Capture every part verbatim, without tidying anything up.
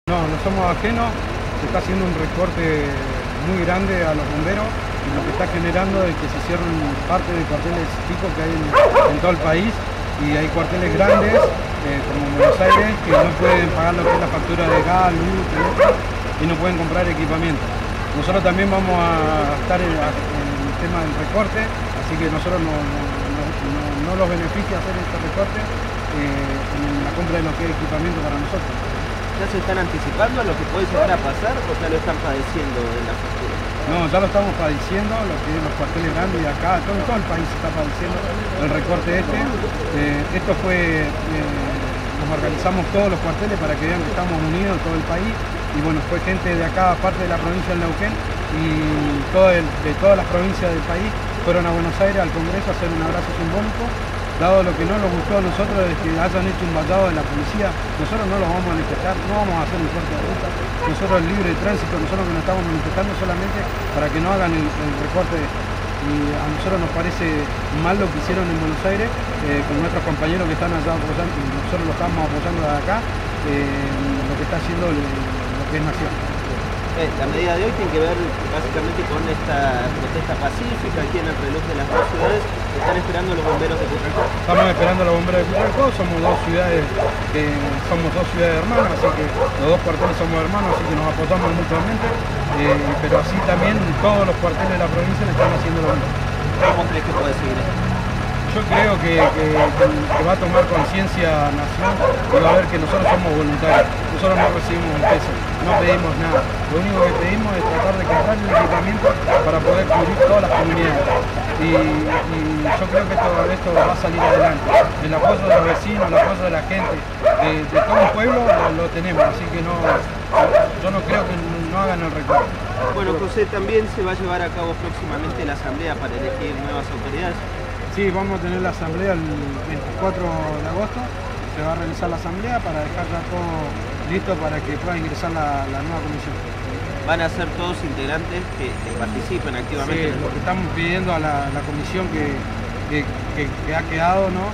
No, no somos ajenos, se está haciendo un recorte muy grande a los bomberos y lo que está generando es que se cierren parte de cuarteles chicos que hay en, en todo el país y hay cuarteles grandes, eh, como en Buenos Aires, que no pueden pagar lo que es la factura de gas, luz, teléfono y no pueden comprar equipamiento. Nosotros también vamos a estar en, en el tema del recorte, así que nosotros no, no, no, no, no los beneficia hacer este recorte eh, en la compra de lo que es equipamiento para nosotros. ¿Ya se están anticipando a lo que puede llegar a pasar o ya lo están padeciendo en la factura? No, ya lo estamos padeciendo, lo que es los cuarteles grandes de acá, todo, todo el país se está padeciendo el recorte este. Eh, esto fue, eh, nos organizamos todos los cuarteles para que vean que estamos unidos todo el país y bueno, fue gente de acá, parte de la provincia del Neuquén y todo el, de todas las provincias del país fueron a Buenos Aires al Congreso a hacer un abrazo simbólico. Dado lo que no nos gustó a nosotros es que hayan hecho un vallado de la policía, nosotros no lo vamos a manifestar, no vamos a hacer un corte de ruta, nosotros el libre de tránsito, nosotros que nos estamos manifestando solamente para que no hagan el, el recorte. Y a nosotros nos parece mal lo que hicieron en Buenos Aires, eh, con nuestros compañeros que están allá apoyando, y nosotros lo estamos apoyando de acá, eh, lo que está haciendo el, lo que es Nación. La medida de hoy tiene que ver básicamente con esta protesta pacífica aquí en el reloj de las dos ciudades. Están esperando los bomberos de Cutralcó. Estamos esperando a los bomberos de Cutralcó, somos dos ciudades que somos dos ciudades hermanas, así que los dos cuarteles somos hermanos, así que nos apoyamos mutuamente, eh, pero así también todos los cuarteles de la provincia le están haciendo lo mismo. ¿Cómo crees que puede seguir esto? Yo creo que, que, que va a tomar conciencia Nación y va a ver que nosotros somos voluntarios, nosotros no recibimos un peso, no pedimos nada, lo único que pedimos es tratar de comprar el equipamiento para poder cubrir todas las comunidades y, y yo creo que todo esto va a salir adelante, el apoyo de los vecinos, el apoyo de la gente, de, de todo el pueblo lo, lo tenemos, así que no, yo no creo que no hagan el recorte. Bueno, José, también se va a llevar a cabo próximamente la asamblea para elegir nuevas autoridades. Sí, vamos a tener la asamblea el veinticuatro de agosto, se va a realizar la asamblea para dejar ya todo listo para que pueda ingresar la, la nueva comisión. ¿Van a ser todos integrantes que, que participen activamente? Sí, lo que estamos pidiendo a la, la comisión que, que, que, que ha quedado, ¿no?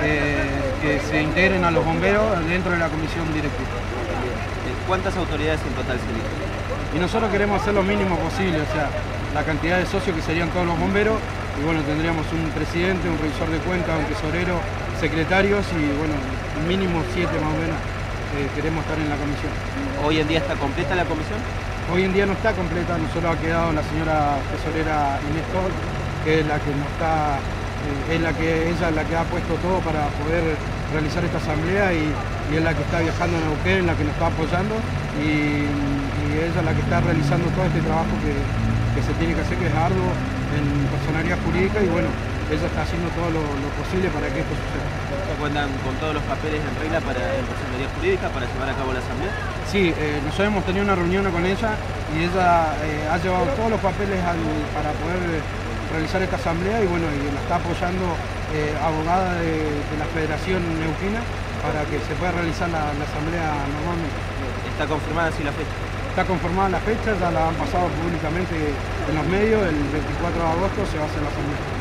Eh, que se integren a los bomberos dentro de la comisión directiva. ¿Cuántas autoridades en total serían? Y nosotros queremos hacer lo mínimo posible, o sea, la cantidad de socios que serían todos los bomberos, y bueno, tendríamos un presidente, un revisor de cuentas, un tesorero, secretarios y bueno, mínimo siete más o menos eh, queremos estar en la comisión. ¿Hoy en día está completa la comisión? Hoy en día no está completa, nosotros ha quedado la señora tesorera Inés Tol, que es la que nos está, eh, es la que ella es la que ha puesto todo para poder realizar esta asamblea y, y es la que está viajando a Neuquén, la que nos está apoyando y, y ella es la que está realizando todo este trabajo que, que se tiene que hacer, que es arduo en personería jurídica y bueno, ella está haciendo todo lo, lo posible para que esto suceda. ¿Se cuentan con todos los papeles en regla para en personería jurídica para llevar a cabo la asamblea? Sí, eh, nosotros hemos tenido una reunión con ella y ella eh, ha llevado todos los papeles al, para poder realizar esta asamblea y bueno, y la está apoyando eh, abogada de, de la Federación Neuquina para que se pueda realizar la, la asamblea normalmente. ¿Está confirmada así la fecha? Está conformada la fecha, ya la han pasado públicamente en los medios, el veinticuatro de agosto se va a hacer la asamblea.